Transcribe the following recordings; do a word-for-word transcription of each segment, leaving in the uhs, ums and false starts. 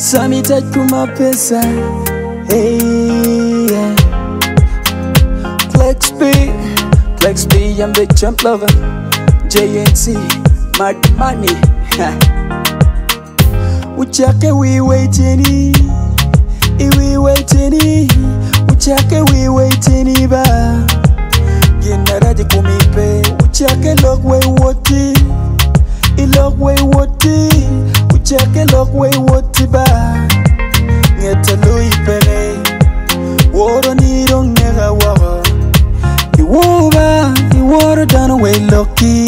Sami tajkuma pesa. Hey, yeah. Clex B, Clex B, I'm the champ lover. J N C, Mad Money. Uchake we waiting, we waiting. Uchake we waiting ba. Ginara di kumipe. Uchake look way woti, ilok way woti. Uchake look way woti ba. Ngeta lui pere, woro ni dong nega wara. Iwoba, iworo down away lucky.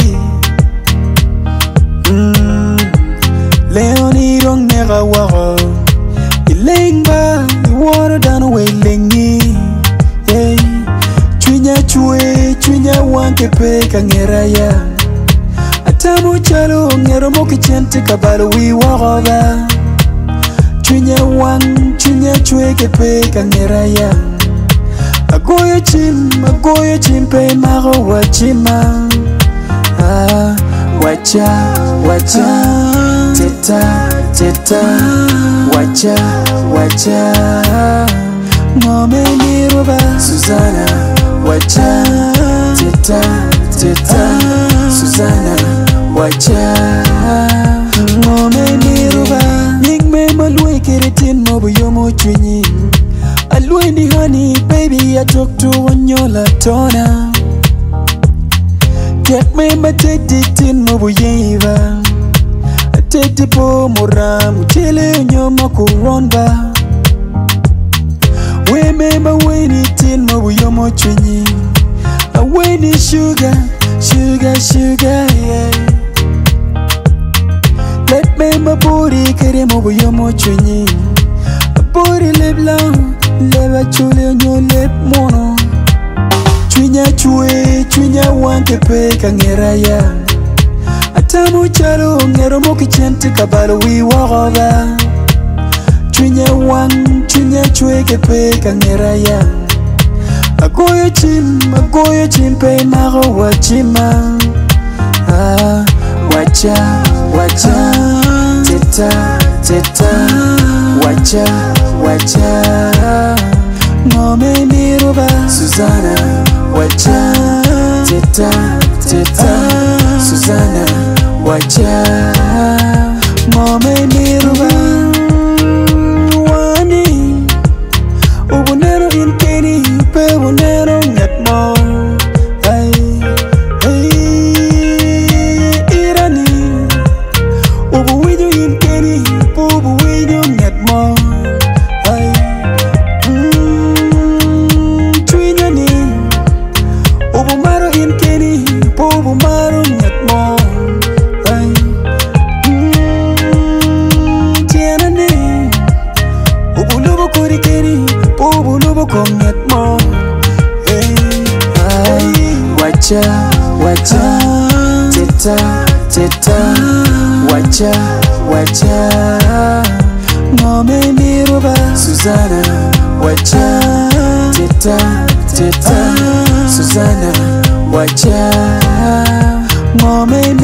Hmm, Leonie dong nega wara. Ilengba, iworo down away lengi. Hey, chwinya chwe, chwinya wanke pe kangera ya. Atamu chalo ngero moki chente kabalo wi wara. Chwinya wang, chwinya chwe ke pe kangera ya. Agoyo chim, agoyo chim pe maro wachima. Ah, wacha, wacha, teta, teta, wacha, wacha. Ngome miroba, Suzanne, wacha, teta, teta, Suzanne, wacha. Ngome miroba, ningme malwe keretin mobu yomo chwinyi. Alweni honey, baby, I talk to one yola tona. Get me my teddy tin mobu yeva. A teddy po mora, mutele nyoma kuronba. We me my weni tin mobu yomo chwinyi. A weni sugar, sugar, sugar, yeah. Let me my booty kere mobu yomo chwinyi. A booty live long. Leva chule onyo lep mono. Chwinya chwe, chwinya wanke pe kangera ya. Atamu chalo ngero moki chente kabalo wi wagoba. Chwinya wang, chwinya chwe ke pe kangera ya. Agoyo chim, agoyo chim pe maro wachima. Ah, wacha, wacha, teta, teta, wacha, wacha. Ngome miroba, Suzanne, wacha, teta, teta, Suzanne, wacha. Ngome miroba, wani, ubunero inkeni, pe ubunero nyatmo. Ay, ay, irani, ubuwido inkeni, ubuwido nyatmo. Wacha, wacha, teta, teta, wacha, wacha. Ngome miroba, Suzanne, wacha, teta, teta, Suzanne, wacha. Ngome